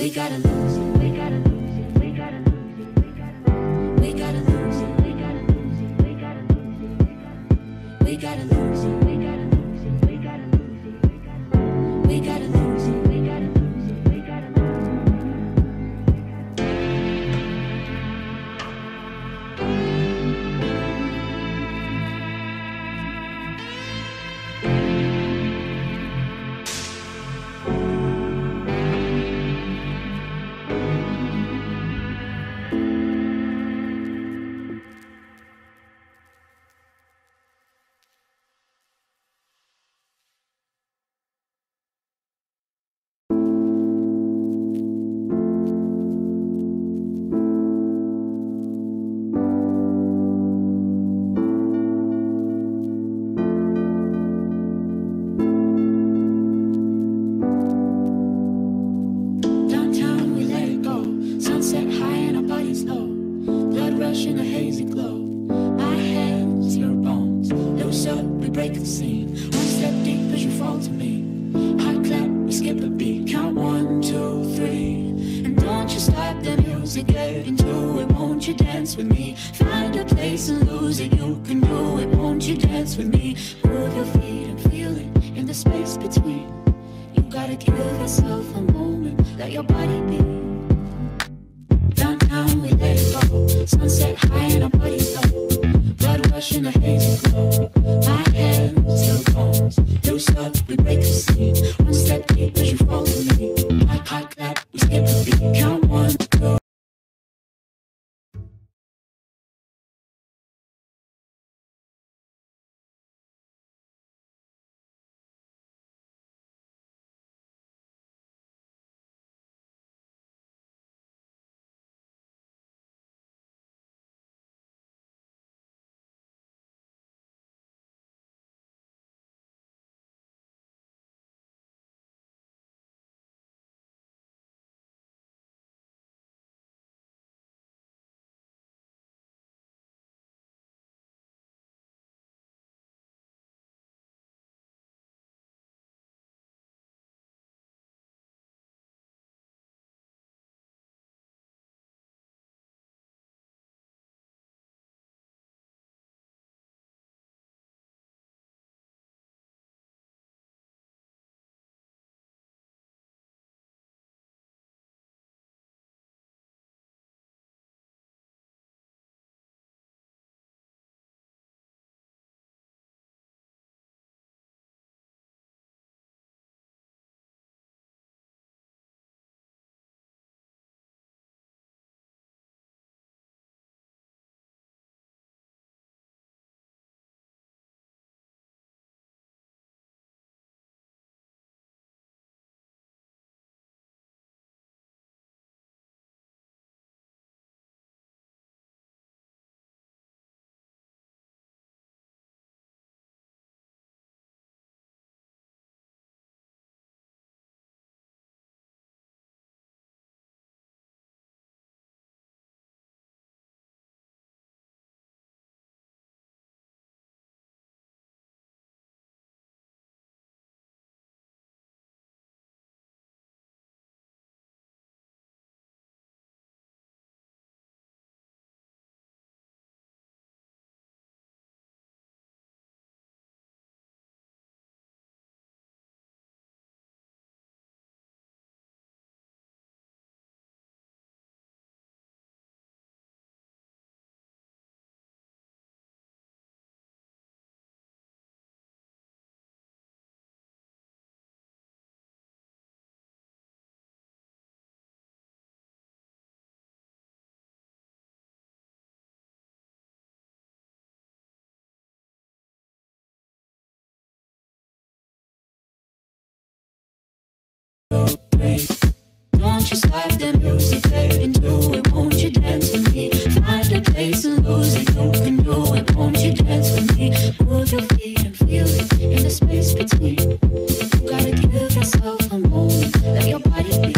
Don't you stop the music, get into it, won't you dance with me? Find a place and lose it, you can do it, won't you dance with me? Move your feet and feel it in the space between. You gotta give yourself a moment, let your body be.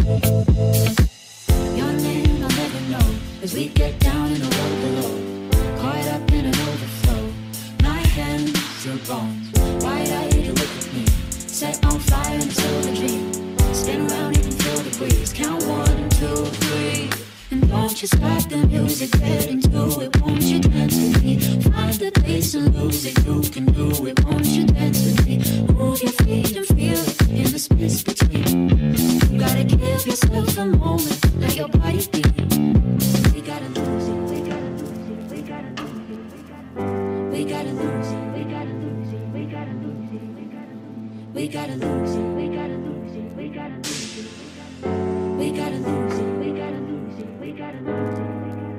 Your name I'll never know, as we get down in the road below. Caught up in an overflow, my hands are bones. Wide-eyed, you look at me, set on fire in a silver dream. Spin around, you can feel the breeze. Count one. you stop the music, get into it, won't you dance with me? Find the place and lose it, you can do it, won't you dance with me? Move your feet and feel it in the space between. You gotta give yourself a moment, let your body be. We gotta lose it, we gotta lose it, we gotta lose it, we gotta lose it, we gotta lose it, we gotta lose it, we gotta lose it, we gotta lose it, we gotta lose it, we gotta lose it, we gotta lose it, we gotta lose it, we gotta lose it.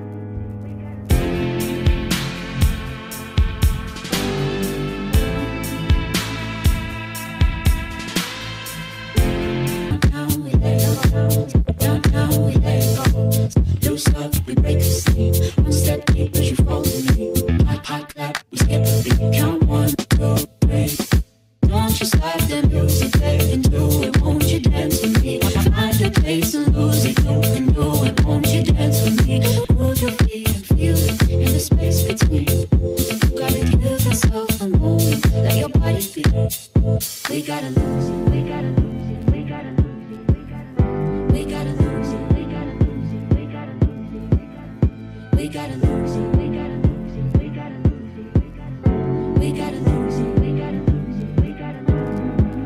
Downtown we let it go. Loose up, we break the scene. One step deep as you fall to me. Hot clap, we skip a beat. Count 1, 2, 3. Don't you stop the music, get into it, won't you dance with me? Find a place and lose it, you can do it, won't you dance with me? Move your feet and feel it in the space between. You gotta give yourself a moment, let your body be. We gotta lose it, we gotta lose it, we gotta lose it, we gotta lose it, we gotta lose it, we gotta lose it, we gotta lose it, we gotta lose it, we gotta lose it, we gotta lose it, we gotta lose it, we gotta lose it.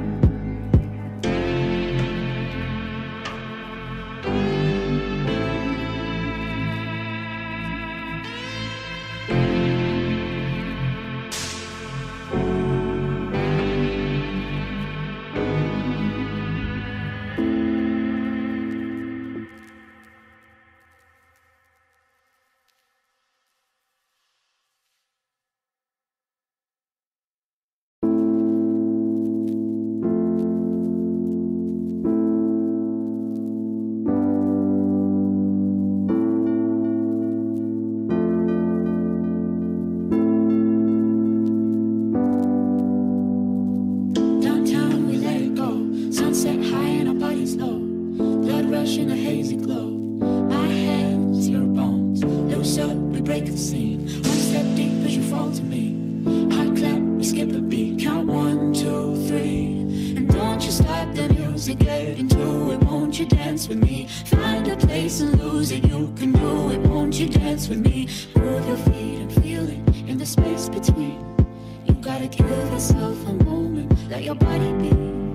In a hazy glow, my hands, your bones. Loose up, we break the scene. One step deep as you fall to me. Hot clap, we skip a beat. Count 1, 2, 3. And don't you stop the music, get into it, won't you dance with me? Find a place and lose it, you can do it, won't you dance with me? Move your feet and feel it in the space between. You gotta give yourself a moment, let your body be.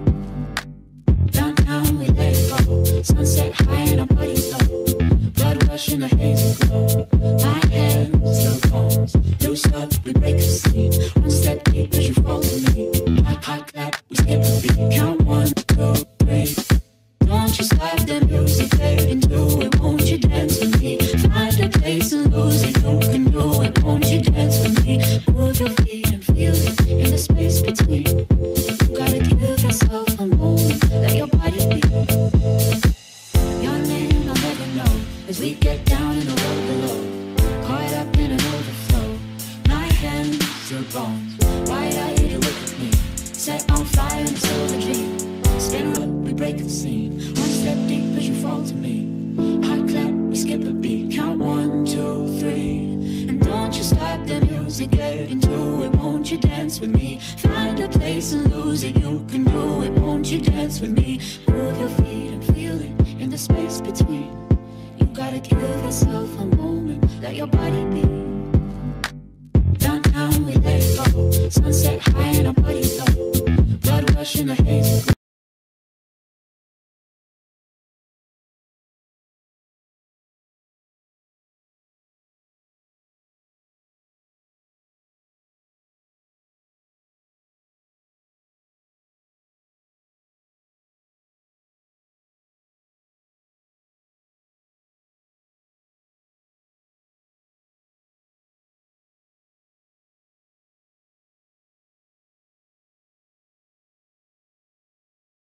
Downtown we let it go. Sunset high and our bodies low. Blood rush in a hazy glow. My hands, your bones. Loose up, we break the scene. One step deep as you fall to me. Hot clap, we skip a beat. Count 1, 2, 3. Don't you stop the music, get into it, won't you dance with me? Find a place and lose it, you can do it, won't you dance with me? Move your feet and feel it in the space between. You gotta give yourself a moment, let your body be. Your name I'll never know, as we get down in the road below. Caught up in an overflow, my hands, your bones. Wide-eyed, you look at me, set on fire in a silver dream. Spin up, we break the scene. One step deep as you fall to me. Hot clap, we skip a beat. Count 1, 2, 3. And don't you stop the music, get into it, won't you dance with me? Find a place and lose it, you can do it, won't you dance with me? Move your feet and feel it in the space between. You gotta give yourself a moment, let your body be. Downtown we let it go. Sunset high and our bodies low. Blood rush in a hazy glow.